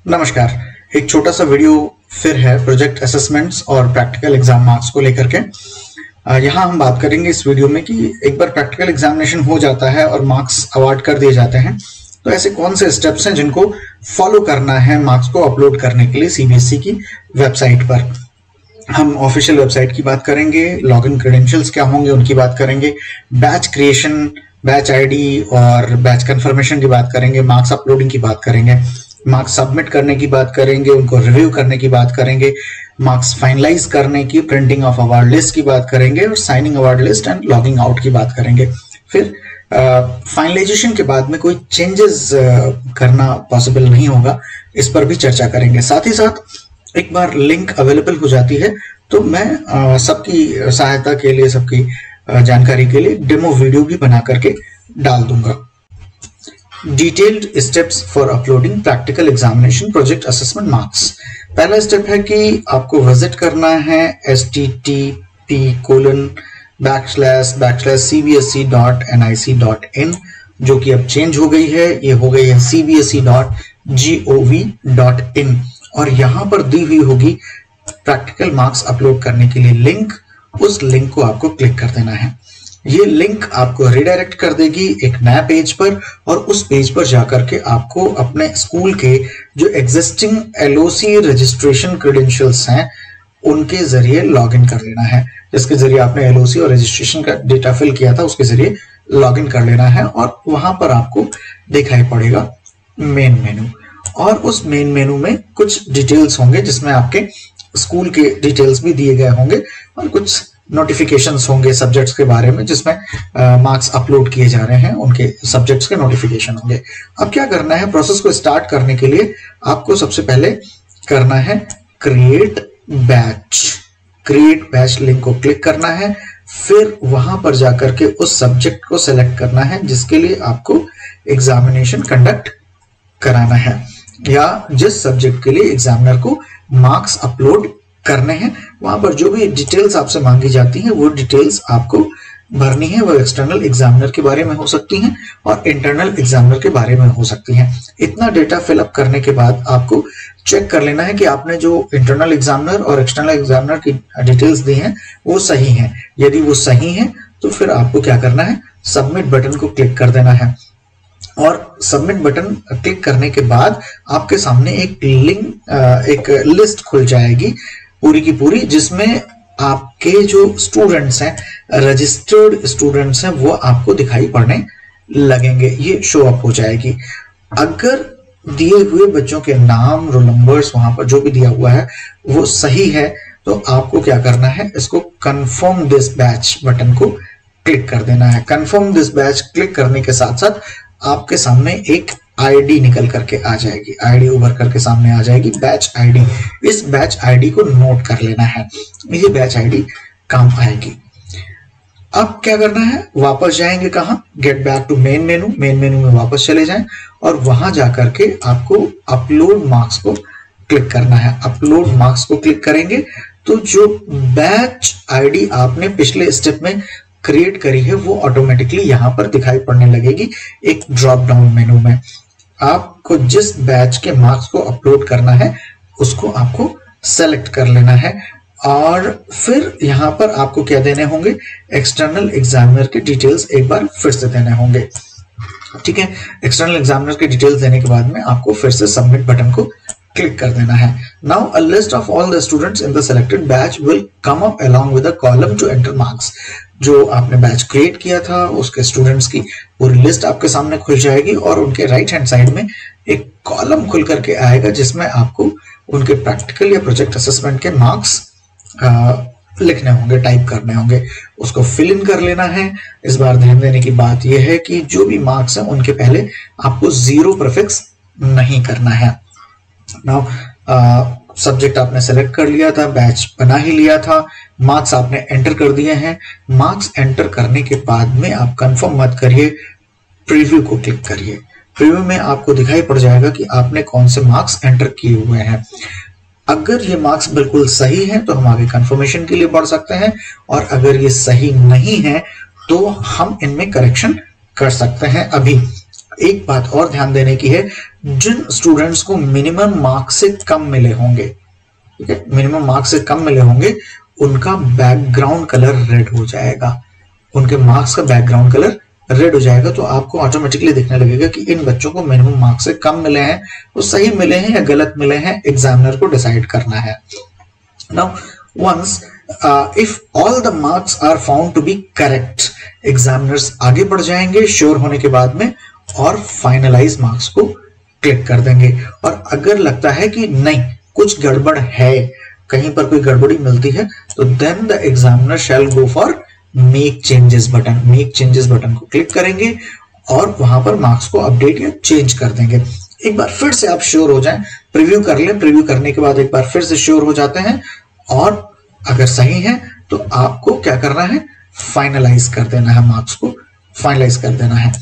नमस्कार। एक छोटा सा वीडियो फिर है प्रोजेक्ट असेसमेंट्स और प्रैक्टिकल एग्जाम मार्क्स को लेकर के। यहाँ हम बात करेंगे इस वीडियो में कि एक बार प्रैक्टिकल एग्जामिनेशन हो जाता है और मार्क्स अवार्ड कर दिए जाते हैं तो ऐसे कौन से स्टेप्स हैं जिनको फॉलो करना है मार्क्स को अपलोड करने के लिए सीबीएसई की वेबसाइट पर। हम ऑफिशियल वेबसाइट की बात करेंगे, लॉगिन क्रेडेंशियल्स क्या होंगे उनकी बात करेंगे, बैच क्रिएशन, बैच आईडी और बैच कंफर्मेशन की बात करेंगे, मार्क्स अपलोडिंग की बात करेंगे, मार्क्स सबमिट करने की बात करेंगे, उनको रिव्यू करने की बात करेंगे, मार्क्स फाइनलाइज करने की, प्रिंटिंग ऑफ अवार्ड लिस्ट की बात करेंगे और signing award list and logging out की बात करेंगे। फिर फाइनलाइजेशन के बाद में कोई चेंजेस करना पॉसिबल नहीं होगा, इस पर भी चर्चा करेंगे। साथ ही साथ एक बार लिंक अवेलेबल हो जाती है तो मैं सबकी सहायता के लिए, सबकी जानकारी के लिए डेमो वीडियो भी बना करके डाल दूंगा। Detailed steps for uploading practical examination project assessment marks. पहला स्टेप है कि आपको विजिट करना है http://cbsc.nic.in, जो कि अब चेंज हो गई है, ये हो गई है cbsc.gov.in और यहां पर दी हुई होगी प्रैक्टिकल मार्क्स अपलोड करने के लिए लिंक। उस लिंक को आपको क्लिक कर देना है। ये लिंक आपको रिडायरेक्ट कर देगी एक नया पेज पर और उस पेज पर जाकर के आपको अपने स्कूल के जो एग्जिस्टिंग एलओसी रजिस्ट्रेशन क्रेडेंशियल्स हैं उनके जरिए लॉगिन कर लेना है। जिसके जरिए आपने एलओसी और रजिस्ट्रेशन का डेटा फिल किया था उसके जरिए लॉगिन कर लेना है और वहां पर आपको दिखाई पड़ेगा मेन मेनू और उस मेन मेनू में कुछ डिटेल्स होंगे जिसमें आपके स्कूल के डिटेल्स भी दिए गए होंगे और कुछ नोटिफिकेशंस होंगे सब्जेक्ट्स के बारे में जिसमें मार्क्स अपलोड किए जा रहे हैं, उनके सब्जेक्ट्स के नोटिफिकेशन होंगे। अब क्या करना है, प्रोसेस को स्टार्ट करने के लिए आपको सबसे पहले करना है क्रिएट बैच लिंक को क्लिक करना है। फिर वहां पर जाकर के उस सब्जेक्ट को सेलेक्ट करना है जिसके लिए आपको एग्जामिनेशन कंडक्ट कराना है या जिस सब्जेक्ट के लिए एग्जामिनर को मार्क्स अपलोड करने हैं। वहां पर जो भी डिटेल्स आपसे मांगी जाती हैं वो डिटेल्स आपको भरनी है। वो एक्सटर्नल एग्जामिनर के बारे में हो सकती हैं और इंटरनल एग्जामिनर के बारे में हो सकती हैं। इतना डेटा फिलअप करने के बाद आपको चेक कर लेना है कि आपने जो इंटरनल एग्जामिनर और एक्सटर्नल एग्जामिनर की डिटेल्स दी हैं वो सही हैं। यदि वो सही हैं तो फिर आपको क्या करना है, सबमिट बटन को क्लिक कर देना है और सबमिट बटन क्लिक करने के बाद आपके सामने एक लिस्ट खुल जाएगी पूरी की पूरी, जिसमें आपके जो स्टूडेंट्स हैं, रजिस्टर्ड स्टूडेंट्स हैं, वो आपको दिखाई पड़ने लगेंगे। ये शो अप हो जाएगी। अगर दिए हुए बच्चों के नाम, रोल नंबर्स वहां पर जो भी दिया हुआ है वो सही है तो आपको क्या करना है, इसको कंफर्म दिस बैच बटन को क्लिक कर देना है। कंफर्म दिस बैच क्लिक करने के साथ साथ आपके सामने एक आईडी निकल करके आ जाएगी, आईडी उभर करके सामने आ जाएगी, बैच आईडी। इस बैच आईडी को नोट कर लेना है, ये बैच आईडी काम आएगी। अब क्या करना है, वापस जाएंगे कहां, get back to main menu में वापस चले जाएं और वहां जाकर के आपको अपलोड मार्क्स को क्लिक करना है। अपलोड मार्क्स को क्लिक करेंगे तो जो बैच आईडी आपने पिछले स्टेप में क्रिएट करी है वो ऑटोमेटिकली यहां पर दिखाई पड़ने लगेगी एक ड्रॉप डाउन मेनू में। आपको जिस बैच के मार्क्स को अपलोड करना है उसको आपको सेलेक्ट कर लेना है और फिर यहां पर आपको क्या देने होंगे, एक्सटर्नल एग्जामिनर के डिटेल्स एक बार फिर से देने होंगे। ठीक है, एक्सटर्नल एग्जामिनर के डिटेल्स देने के बाद में आपको फिर से सबमिट बटन को क्लिक कर देना है। Now a list of all the students in the selected batch will come up along with a column to enter marks. जो आपने बैच क्रिएट किया था उसके स्टूडेंट्स की पूरी लिस्ट आपके सामने खुल जाएगी और उनके राइट हैंड साइड में एक कॉलम खुल करके आएगा जिसमें आपको उनके प्रैक्टिकल या प्रोजेक्ट असेसमेंट के मार्क्स लिखने होंगे, टाइप करने होंगे, उसको फिल इन कर लेना है। इस बार ध्यान देने की बात यह है कि जो भी मार्क्स हैं उनके पहले आपको जीरो प्रीफिक्स नहीं करना है। नाउ सब्जेक्ट आपने सेलेक्ट कर लिया था, बैच बना ही लिया था, मार्क्स आपने एंटर कर दिए हैं। मार्क्स एंटर करने के बाद में आप कंफर्म मत करिए, प्रीव्यू को क्लिक करिए। प्रीव्यू में आपको दिखाई पड़ जाएगा कि आपने कौन से मार्क्स एंटर किए हुए हैं। अगर ये मार्क्स बिल्कुल सही हैं तो हम आगे कंफर्मेशन के लिए बढ़ सकते हैं और अगर ये सही नहीं है तो हम इनमें करेक्शन कर सकते हैं। अभी एक बात और ध्यान देने की है, जिन स्टूडेंट्स को मिनिमम मार्क्स से कम मिले होंगे, ठीक है, मिनिमम मार्क्स से कम मिले होंगे, उनका बैकग्राउंड कलर रेड हो जाएगा, उनके मार्क्स का बैकग्राउंड कलर रेड हो जाएगा। तो आपको ऑटोमेटिकली दिखने लगेगा कि इन बच्चों को मिनिमम मार्क्स से कम मिले हैं, वो सही मिले हैं या गलत मिले हैं, एग्जामिनर को डिसाइड करना है। Now once if all the marks are found to be correct, examiners आगे बढ़ जाएंगे श्योर होने के बाद में और फाइनलाइज मार्क्स को क्लिक कर देंगे। और अगर लगता है कि नहीं कुछ गड़बड़ है, कहीं पर कोई गड़बड़ी मिलती है, तो then the examiner shall go for make changes button. Make changes button को क्लिक करेंगे और वहां पर मार्क्स को अपडेट या चेंज कर देंगे। एक बार फिर से आप श्योर हो जाएं, प्रीव्यू कर लें, प्रीव्यू करने के बाद एक बार फिर से श्योर हो जाते हैं और अगर सही है तो आपको क्या करना है, फाइनलाइज कर देना है, मार्क्स को फाइनलाइज कर देना है।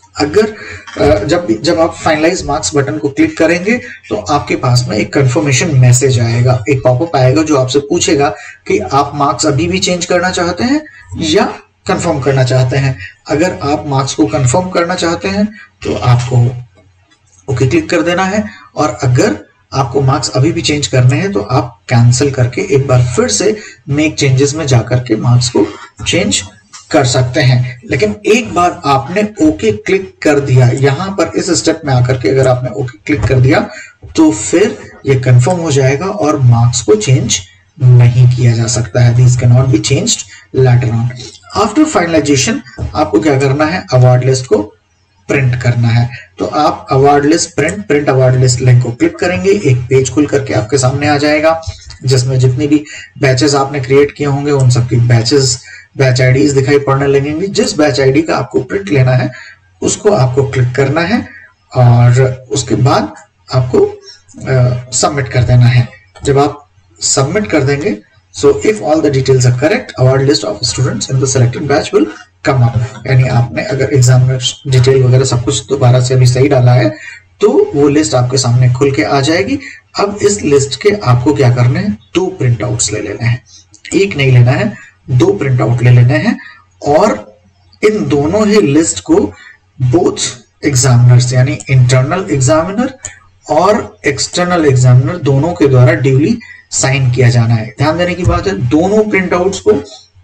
अगर जब आप फाइनलाइज मार्क्स बटन को क्लिक करेंगे तो आपके पास में एक कंफर्मेशन मैसेज आएगा, एक पॉपअप आएगा जो आपसे पूछेगा कि आप मार्क्स अभी भी चेंज करना चाहते हैं या कंफर्म करना चाहते हैं। अगर आप मार्क्स को कंफर्म करना चाहते हैं तो आपको ओके क्लिक कर देना है, और अगर आपको मार्क्स अभी भी चेंज करने हैं तो आप कैंसिल करके एक बार फिर से मेक चेंजेस में जाकर के मार्क्स को चेंज कर सकते हैं। लेकिन एक बार आपने ओके क्लिक कर दिया, यहां पर इस स्टेप में आकर के अगर आपने ओके क्लिक कर दिया तो फिर ये कंफर्म हो जाएगा और मार्क्स को चेंज नहीं किया जा सकता है। This can not be changed later on. After finalization आपको क्या करना है, अवार्ड लिस्ट को प्रिंट करना है। तो आप award list print award list link को क्लिक करेंगे, एक पेज खुल करके आपके सामने आ जाएगा जिसमें जितनी भी बैचेस आपने क्रिएट किए होंगे उन सबकी बैच आईडीज दिखाई पड़ने लगेंगी। जिस बैच आईडी का आपको प्रिंट लेना है उसको आपको क्लिक करना है और उसके बाद आपको सबमिट कर देना है। जब आप सबमिट कर देंगे, so if all the details are correct, award list of students in the selected batch will come up। यानी आपने अगर एग्जाम डिटेल वगैरह सब कुछ दोबारा से अभी सही डाला है तो वो लिस्ट आपके सामने खुल के आ जाएगी। अब इस लिस्ट के आपको क्या करने हैं, 2 प्रिंट आउट्स ले लेने हैं, एक नहीं लेना है, 2 प्रिंट आउट ले लेने हैं और इन दोनों ही लिस्ट को बोथ एग्जामिनर्स यानी इंटरनल एग्जामिनर और एक्सटर्नल एग्जामिनर दोनों के द्वारा ड्यूली साइन किया जाना है। ध्यान देने की बात है, दोनों प्रिंट आउट्स को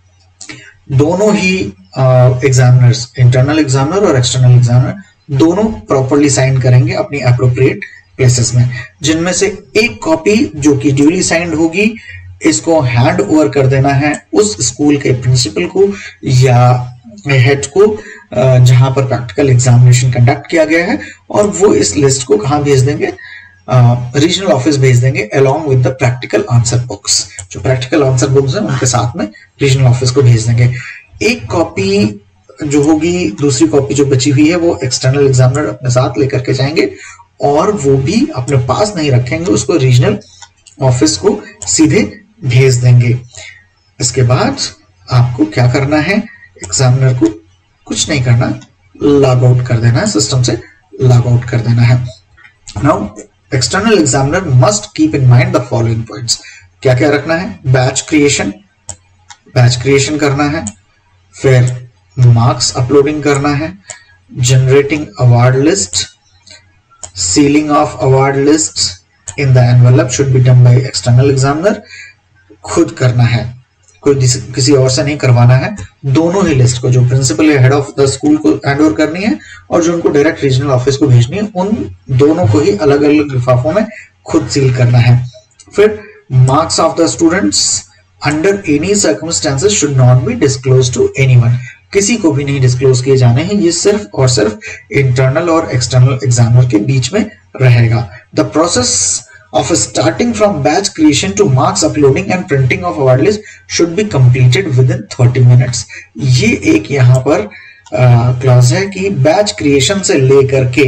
दोनों ही एग्जामिनर्स, इंटरनल एग्जामिनर और एक्सटर्नल एग्जामिनर दोनों प्रॉपर्ली साइन करेंगे अपनी एप्रोप्रिएट प्लेसेस में, जिनमें से एक कॉपी जो कि ड्यूली साइंड होगी इसको हैंड ओवर कर देना है उस स्कूल के प्रिंसिपल को या हेड को जहां पर प्रैक्टिकल एग्जामिनेशन कंडक्ट किया गया है, और वो इस लिस्ट को कहां भेज देंगे, रीजनल ऑफिस भेज देंगे along with the practical answer books। जो प्रैक्टिकल आंसर बुक्स हैं उनके साथ में रीजनल ऑफिस को भेज देंगे। एक कॉपी जो होगी, दूसरी कॉपी जो बची हुई है वो एक्सटर्नल एग्जामिनर अपने साथ लेकर के जाएंगे और वो भी अपने पास नहीं रखेंगे, उसको रीजनल ऑफिस को सीधे भेज देंगे। इसके बाद आपको क्या करना है, एग्जामिनर को कुछ नहीं करना, लॉग आउट कर देना है, सिस्टम से लॉग आउट कर देना है। Now external examiner must keep in mind the following points. क्या क्या रखना है, बैच क्रिएशन करना है, फिर मार्क्स अपलोडिंग करना है, generating award list, sealing of award list in the envelope should be done by external examiner, खुद करना है, कोई किसी और से नहीं करवाना है। दोनों ही लिस्ट को जो प्रिंसिपल या हेड ऑफ द स्कूल को हैंड ओवर करनी है और जो उनको डायरेक्ट रीजनल ऑफिस को भेजनी है, उन दोनों को ही अलग अलग लिफाफों में खुद सील करना है। फिर marks of the students under any circumstances should not be disclose to anyone, किसी को भी नहीं डिस्क्लोज किए जाने हैं, ये सिर्फ और सिर्फ इंटरनल और एक्सटर्नल एग्जामिनर के बीच में रहेगा। The process of starting from batch creation to marks uploading and printing of award list should be completed within 30 minutes। ये एक यहाँ पर क्लॉज है कि बैच क्रिएशन से लेकर के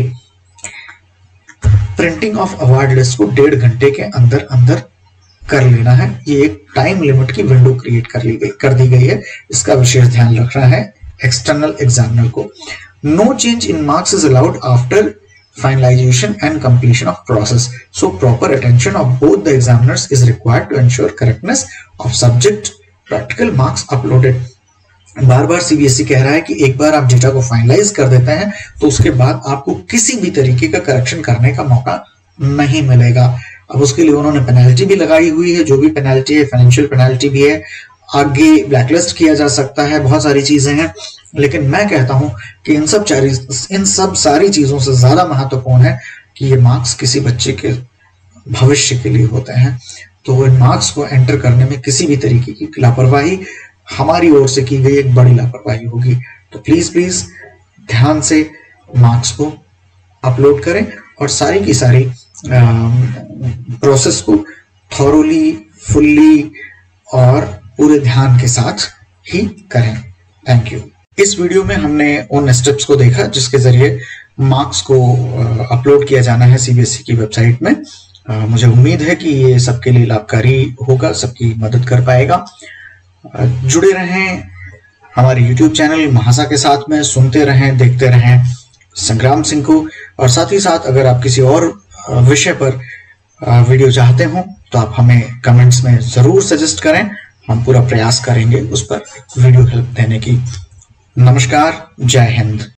प्रिंटिंग ऑफ अवार्ड लिस्ट को 1.5 घंटे के अंदर अंदर कर लेना है। ये एक टाइम लिमिट की विंडो क्रिएट कर दी गई है, इसका विशेष ध्यान रखना है एक्सटर्नल एग्जामिनर को। No change in marks is allowed after finalization and completion of process, so proper attention of both the examiners is required to ensure correctness of subject practical marks uploaded। बार बार CBSE कह रहा है कि एक बार आप data को finalise कर देते हैं तो उसके बाद आपको किसी भी तरीके का करेक्शन करने का मौका नहीं मिलेगा। अब उसके लिए उन्होंने पेनल्टी भी लगाई हुई है, जो भी पेनल्टी है फाइनेंशियल पेनल्टी भी है, आगे ब्लैकलिस्ट किया जा सकता है, बहुत सारी चीजें हैं। लेकिन मैं कहता हूं कि इन सब सारी चीजों से ज्यादा महत्वपूर्ण है कि ये मार्क्स किसी बच्चे के भविष्य के लिए होते हैं। तो इन मार्क्स को एंटर करने में किसी भी तरीके की लापरवाही हमारी ओर से की गई एक बड़ी लापरवाही होगी। तो प्लीज ध्यान से मार्क्स को अपलोड करें और सारी की सारी प्रोसेस को थॉरोली, फुल्ली और पूरे ध्यान के साथ ही करें। Thank you. इस वीडियो में हमने उन स्टेप्स को देखा जिसके जरिए मार्क्स को अपलोड किया जाना है सीबीएसई की वेबसाइट में। मुझे उम्मीद है कि ये सबके लिए लाभकारी होगा, सबकी मदद कर पाएगा। जुड़े रहें हमारे YouTube चैनल महासा के साथ में, सुनते रहें, देखते रहें संग्राम सिंह को। और साथ ही साथ अगर आप किसी और विषय पर वीडियो चाहते हो तो आप हमें कमेंट्स में जरूर सजेस्ट करें, हम पूरा प्रयास करेंगे उस पर वीडियो हेल्प देने की। नमस्कार, जय हिंद।